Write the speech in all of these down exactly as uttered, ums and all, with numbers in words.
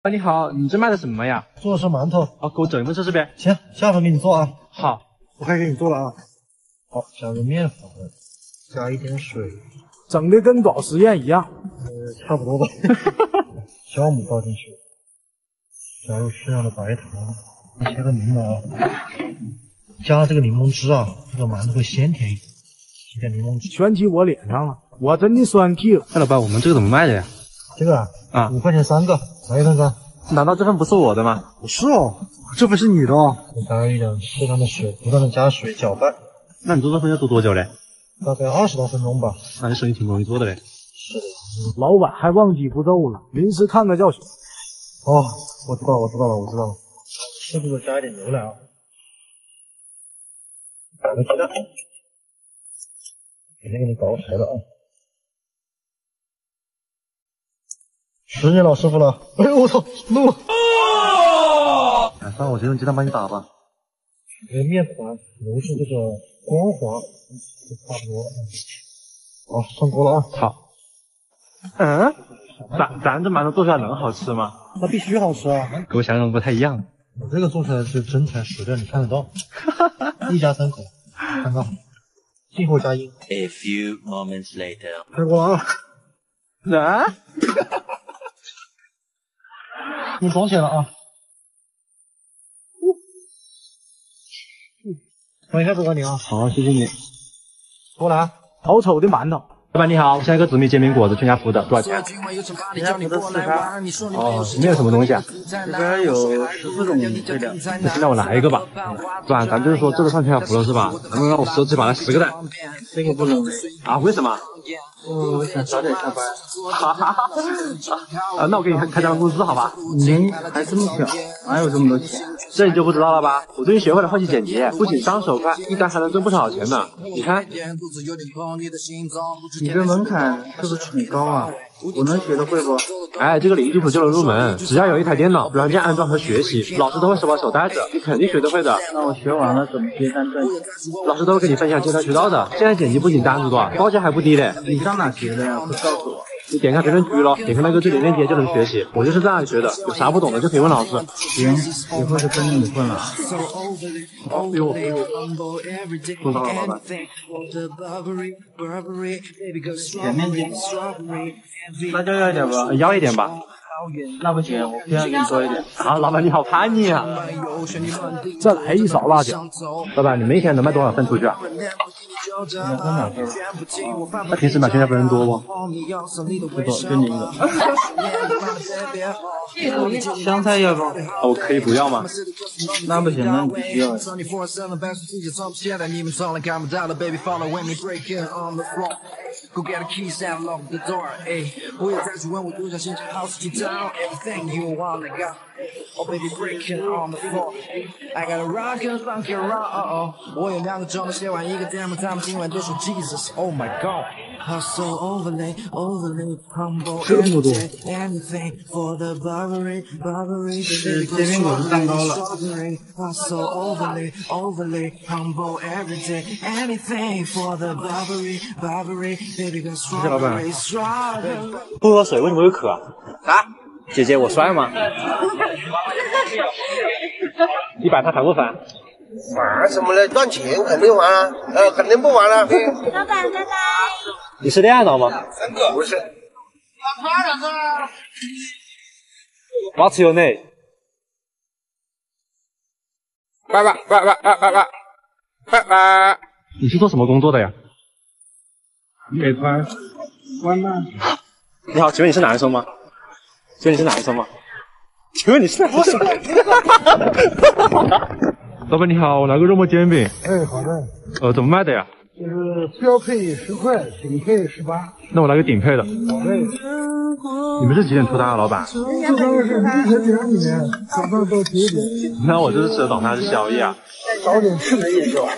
你好，你这卖的什么呀？ 做的是馒头。 好，给我整一份试试呗。 行，下份给你做啊。 好， 我开始给你做了啊。好，加个面粉，加一点水， 整的跟搞实验一样。 呃，差不多吧。酵母倒进去，加入适量的白糖，切个柠檬，加这个柠檬汁啊，这个馒头会鲜甜一点。一点柠檬汁， 全挤我脸上了，我真的酸屁了。 哎，老板，我们这个怎么卖的呀？ 这个啊， 啊， 五块钱三个，来一份噻。 难道这份不是我的吗？ 不是哦，这份是你的哦。再加一点适当的水，不断的加水搅拌。 那你做这份要做多久嘞？ 大概二十多分钟吧。 那你生意挺不容易做的嘞。 是的。 老板还忘记步骤了，临时看个教训。 哦，我知道了，我知道了，我知道了。是不是加一点牛奶啊？两个鸡蛋，肯定给你搞好了啊！十年老师傅了，哎呦我操，怒了！ 哎，算了，我先用鸡蛋帮你打吧。 这个面团揉至这个光滑，就差不多了。好，上锅了啊！ 好。嗯，咱咱这馒头做出来能好吃吗？ 那必须好吃啊！ 跟我想象的不太一样。 我这个做出来是真材实料，你看得到，一家三口，看到，静候佳音。 A few moments later， 开锅了啊！ 啊？ 你装起来了啊！等一下，不管你啊。 好，谢谢你。 过来啊！ 好丑的馒头。 老板你好，我想要一个紫米煎饼果子，全家福的，多少钱？ 全家福的四开。 哦，里面有什么东西啊？ 这边有十四种配料。 那现在我来一个吧。老板，咱就是说这个算全家福了是吧？能不能让我奢侈把来十个蛋？ 这个不能啊？为什么？ 嗯，我想早点下班。 哈哈哈。啊，那我给你开开张工资好吧？ 您还这么小，哪有这么多钱？ 这你就不知道了吧？我最近学会了后期剪辑，不仅上手快，一单还能挣不少钱呢。你看， 你这门槛是不是很高啊？我能学得会不？ 哎，这个零基础就能入门，只要有一台电脑、软件安装和学习，老师都会手把手带着，你肯定学得会的。 那我学完了怎么接单赚钱？ 老师都会跟你分享接单渠道的。现在剪辑不仅单子多，报价还不低嘞。 你上哪学的呀？快告诉我。 你点开评论区咯，点开那个最点链接就能学习。我就是在那里学的，有啥不懂的就可以问老师。 行，以后就跟着你混了。 哦哟，碰到了老板。 点面筋，辣椒要一点吧？ 要一点吧。 那不行，我非要给你多一点。 啊，老板你好叛逆啊！ 再来一勺辣椒。 老板，你们一天能卖多少份出去啊？ 两份两份。 那平时买全家福人多不？ 不多，就你一个。香菜要不？ 我可以不要吗？ 那不行，那你必须要。 Go get the keys and lock the door, ayy. 我也再去问我多想现场 house key down anything you wanna got. Oh baby breaking on the floor. I got a rock and funk and roll. Oh oh. 我有两个钟头写完一个 demo， 他们今晚都说 Jesus. Oh my God. Hustle overlay, overlay, humble anything for the Burberry, Burberry. 是煎饼果子蛋糕了。 Hustle overlay, overlay, humble everything, anything for the Burberry, Burberry. 谢谢老板。不喝水为什么会渴啊？啊？姐姐，我帅吗？一百他谈过饭。 玩什么嘞？赚钱肯定玩啊，呃，肯定不玩了。 老板，拜拜。 你是恋爱脑吗？ 三个不是。 What's your name？ 拜拜拜拜拜拜拜拜拜。你是做什么工作的呀？ 美团外卖。 你好，请问你是男生吗？请问你是男生吗？请问你是男生吗？老板你好，我来个肉末煎饼。 哎，好的。 呃，怎么卖的呀？ 就是标配十块，顶配十八。 那我来个顶配的。 好嘞。 你们是几点出单啊，老板？ 这当然是凌晨两点，早上到九点。 那我这是吃的早餐还是宵夜啊？ 早点吃的夜宵。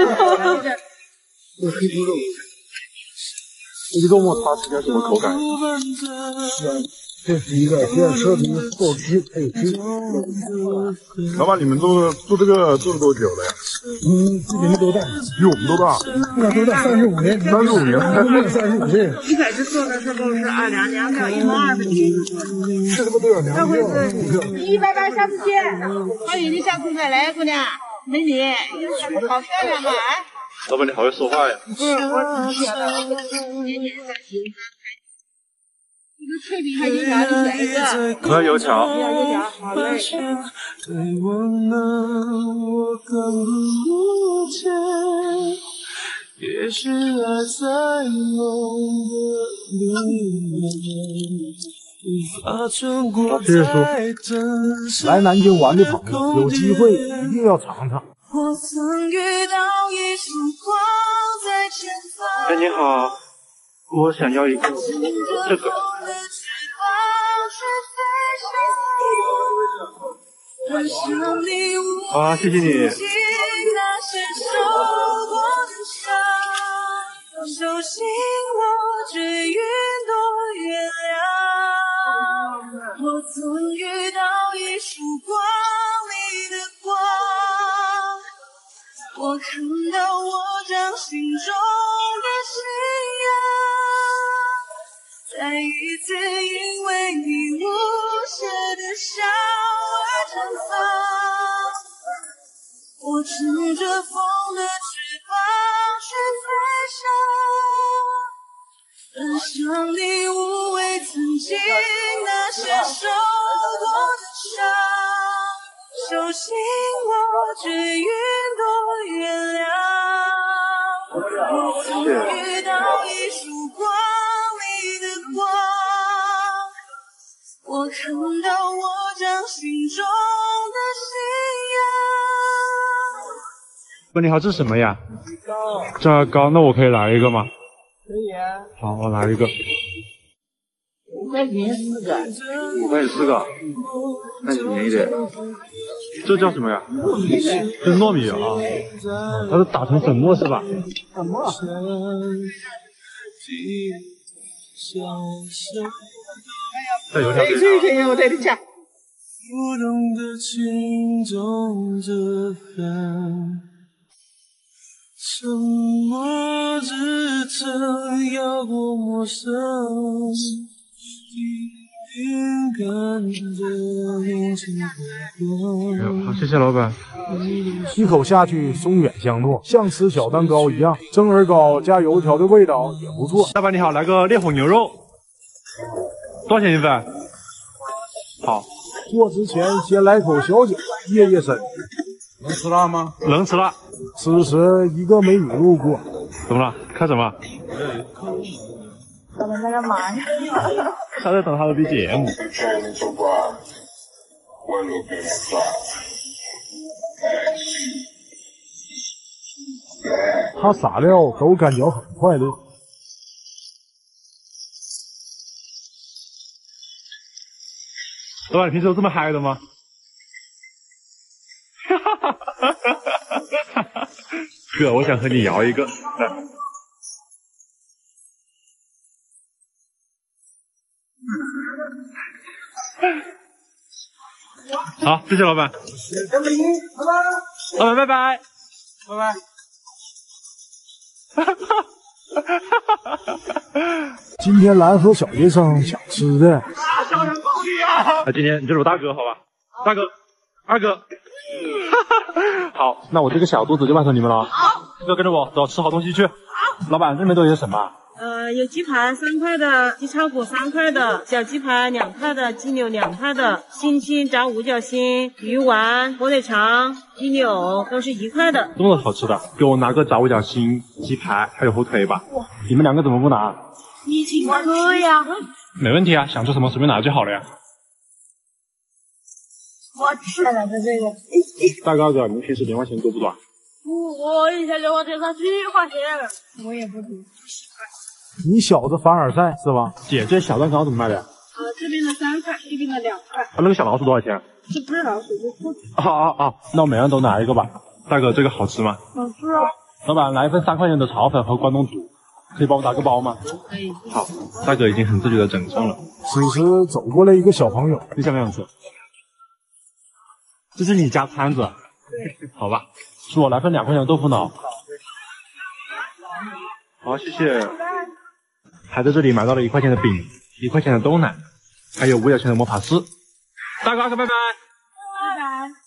这黑猪肉。 这个肉末它是点什么口感？ 这是一个电车皮、豆皮还有鸡。 老板，你们做做这个做了多久了呀？ 嗯，比你们都大， 比我们都大。 我都大三十五年， 三十五年， 三十五岁。 一开始做的时候是二两两票，一毛二分钱。 这他妈都要两票。 一百八下次见。欢迎你下次再来，姑娘。美女，好漂亮嘛！ 老板，你好会说话呀。 不是，我挺漂亮。一个脆饼还是油条？你选一个。 我要油条。 要油条，好嘞。 也许爱在梦的里面，无法穿过太真实。 来南京玩的朋友，有机会一定要尝尝。 我曾遇到一束光在前方。 哎，你好，我想要一个这个。啊，谢谢你。 手心握着云朵月亮，我曾遇到一束光里的光，我看到我掌心中的信仰，再一次因为你无邪的笑而绽放，我乘着风的翅膀去飞翔，分享你无畏曾经那些受过的伤，手心握着云朵月亮，我曾遇到一束光里的光，我看到我掌心中的信仰。 问你好，这是什么呀？炸糕，那我可以来一个吗？ 可以啊。 好，我来一个。 五块钱四个。 五块钱四个，那就便宜点。这叫什么呀？这是糯米啊，它是打成粉末是吧？ 粉末。 再油条给这一天我带你吃。 不懂得轻重这份，沉默只曾摇过陌生，静静看着眼前的光。 好，谢谢老板。 一口下去，松远香糯，像吃小蛋糕一样。蒸耳糕加油条的味道也不错。 老板你好，来个烈火牛肉，多少钱一份？好。 做之前先来口小酒，热热身。能吃辣吗？ 能吃辣。 此时一个美女路过， 怎么了？看什么？ 老板在干嘛呀？ 他在等他的 B G M。 他撒料都感觉很快乐。 老板，你平时有这么嗨的吗？哥，我想和你摇一个。好，谢谢老板。老板，拜拜。拜拜。 今天来和小学生抢吃的。 啊，今天你就是我大哥，好吧？大哥，二哥。好，那我这个小肚子就拜托你们了。好，哥跟着我走，吃好东西去。好。老板，这边都有些什么？ 呃，有鸡排三块的，鸡叉骨三块的，小鸡排两块的，鸡柳两块的，星星炸五角星、鱼丸、火腿肠、鸡柳都是一块的。 这么多好吃的，给我拿个炸五角星、鸡排还有火腿吧。你们两个怎么不拿？ 你请客呀。 没问题啊，想吃什么随便拿就好了呀。 我吃了的这个。 大哥哥，您平时零花钱多不多啊？ 我一天零花钱才几块钱，我也不多。 你小子凡尔赛是吧？ 姐，这小蛋糕怎么卖的呀？ 呃，这边的三块，这边的两块。 啊，那个小老鼠多少钱？ 这不是老鼠，是兔子。 啊啊啊！那我每样都拿一个吧。大哥，这个好吃吗？ 好吃啊。 老板，来一份三块钱的炒粉和关东煮。 可以帮我打个包吗？ 可以。 好，大哥已经很自觉的整上了。 此时走过来一个小朋友， 你想不想吃？这是你家摊子？对。好吧，叔，来份两块钱的豆腐脑。好，谢谢。还在这里买到了一块钱的饼，一块钱的豆奶，还有五角钱的魔法师。大哥，拜拜。 拜拜。